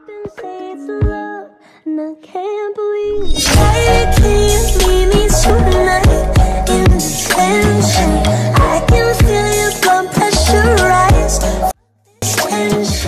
I can feel your blood pressure rise. Tension.